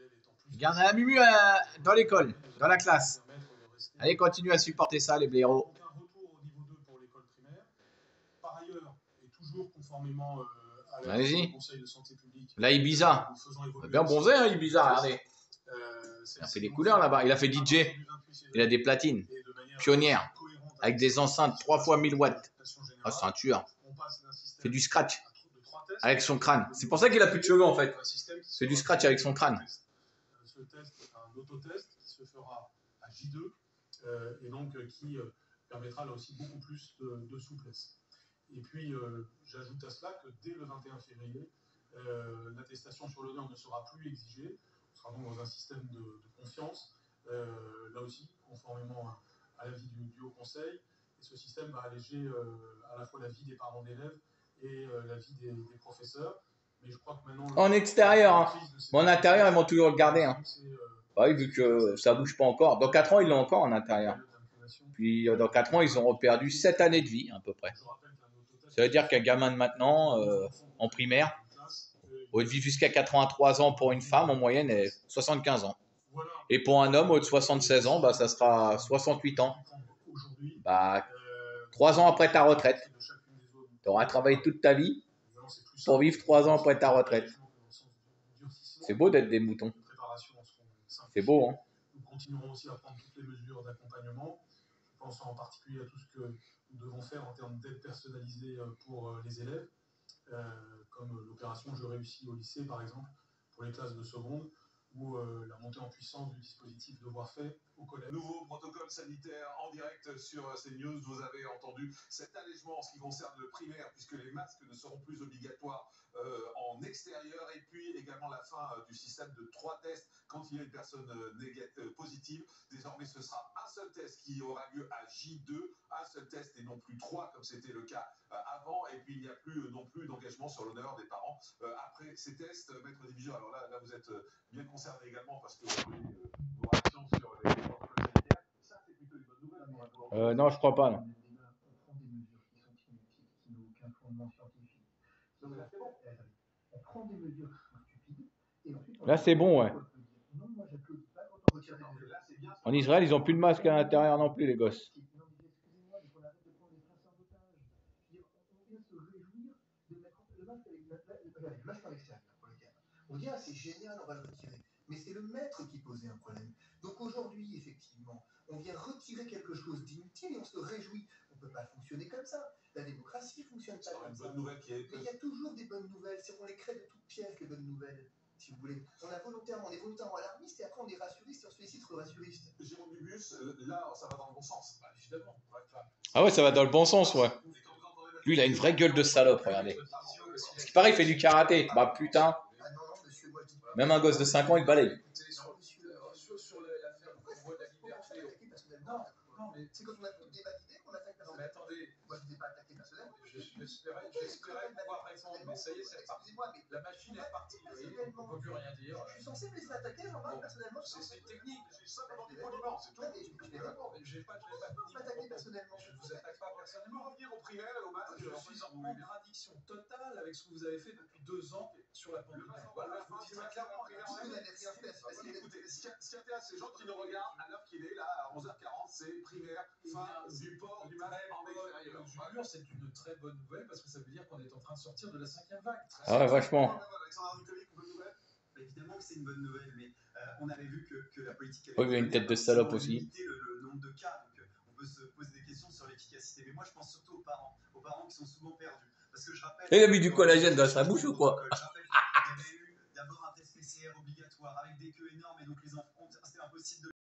Garde un mumu dans l'école, dans la classe. Allez, continue à supporter ça, les blaireaux. Donc un retour au niveau 2 pour l'école primaire. Par ailleurs, et toujours conformément à l'avis du Conseil de santé publique. Là, Ibiza. Bien bronzé, hein, Ibiza, regardez. Il a fait des couleurs là-bas. Il a fait DJ. Il a des platines. Pionnière. Avec des enceintes 3 fois 1000 watts. Ah, c'est un tueur. Il fait du scratch. Avec son crâne. C'est pour ça qu'il a plus de cheveux en fait. Il fait du scratch avec son crâne. Ce test est un autotest qui se fera à J2 et donc qui permettra là aussi beaucoup plus de souplesse. Et puis, j'ajoute à cela que dès le 21 février, l'attestation sur l'honneur ne sera plus exigée. On sera donc dans un système de confiance, là aussi, conformément à l'avis du Haut Conseil. Et ce système va alléger à la fois la vie des parents d'élèves et la vie des professeurs. Mais je crois que maintenant, en extérieur, hein. Mais en intérieur, ils vont toujours le garder. Hein. Bah oui, vu que ça ne bouge pas encore. Dans 4 ans, ils l'ont encore en intérieur. Puis dans 4 ans, ils auront perdu 7 années de vie à peu près. Ça veut dire qu'un gamin de maintenant, en primaire, au lieu de vivre jusqu'à 83 ans pour une femme, en moyenne, est 75 ans. Et pour un homme, au de 76 ans, bah, ça sera 68 ans. Bah, 3 ans après ta retraite. Tu auras travaillé toute ta vie pour vivre 3 ans après ta retraite. C'est beau d'être des moutons. C'est beau, hein. Nous continuerons aussi à prendre toutes les mesures d'accompagnement. Je pense en particulier à tout ce que nous devons faire en termes d'aide personnalisée pour les élèves, comme l'opération Je réussis au lycée, par exemple, pour les classes de seconde, ou la montée en puissance du dispositif Devoir fait au collège. Nouveau protocole sanitaire en direct sur CNews. Vous avez entendu cet allègement en ce qui concerne le primaire, puisque les masques ne seront plus obligatoires en extérieur, et puis également la fin du système de 3 tests quand il y a une personne positive. Désormais, ce sera un seul test qui aura lieu à J2, un seul test et non plus 3 comme c'était le cas avant, et puis il n'y a plus non plus d'engagement sur l'honneur des parents après ces tests. Maître Division, alors là vous êtes bien concerné également parce que vous avez vos réactions sur les protocoles sanitaires. Ça, c'est plutôt une bonne nouvelle. Non, je crois pas. Non. On prend des mesures qui sont inutiles, qui n'ont aucun fondement scientifique. Non, mais là, c'est bon. On prend des mesures qui sont stupides et ensuite Là, c'est bon, ouais. Non, moi j'applaudis pas quand on retire des mesures. En Israël, ils n'ont plus de masque à l'intérieur non plus, les gosses. Non, mais excusez-moi, mais qu'on arrête de prendre les Français en otage. On vient se réjouir de mettre le masque à l'extérieur pour les gamins. On dit, ah, c'est génial, on va le retirer. Mais c'est le maître qui posait un problème. Donc aujourd'hui, effectivement, on vient retirer quelque chose d'inutile et on se réjouit. On ne peut pas fonctionner comme ça. La démocratie ne fonctionne pas comme ça. Bonne nouvelle qui est... Mais il y a toujours des bonnes nouvelles. On les crée de toutes pièces, les bonnes nouvelles. Si vous voulez. On est volontairement alarmiste et après on est rassuriste et on se félicite sur rassuriste. Jérôme Dubus, là, ça va dans le bon sens. Bah, évidemment. Ah ouais, ça va dans le bon sens, ouais. Lui, il a une vraie gueule de salope, regardez. Ce qui paraît, il fait du karaté. Bah putain. Même un gosse de 5 ans, il balaye. Sur l'affaire du convoi de la liberté. Non, mais c'est quand on a tout dévalidé qu'on attaque personnellement. Mais attendez, moi je n'ai pas attaqué personnellement. J'espérais pouvoir répondre, mais ça y est, c'est parti. La machine est partie. On ne peut plus rien dire. Je suis censé me laisser attaquer, Jean-Marc, personnellement. C'est une technique, j'ai simplement du poliment, c'est tout. Je n'ai pas attaqué personnellement. Je ne vous attaque pas personnellement. Revenir au primaire et au masque. Je suis en contradiction totale avec ce que vous avez fait depuis 2 ans sur la pandémie. Voilà, je vous dis très clairement, écoutez, ce qui intéresse ces gens qui nous regardent à l'heure qu'il est, là, à 11h40, c'est primaire, fin du port du masque en extérieur. C'est une très bonne nouvelle parce que ça veut dire qu'on est en train de sortir de la 5e vague. Ah ouais, vachement. Alexandre Nicolas, bonne nouvelle. Évidemment que c'est une bonne nouvelle, mais on avait vu que la politique avait il a une tête de salope aussi. Limité le nombre de cas, donc on peut se poser des questions sur l'efficacité. Mais moi, je pense surtout aux parents qui sont souvent perdus. Parce que je rappelle. Il a mis du collagène dans sa bouche ou quoi? Je rappelle qu'il y avait eu d'abord un test PCR obligatoire avec des queues énormes et donc les enfants, c'était impossible de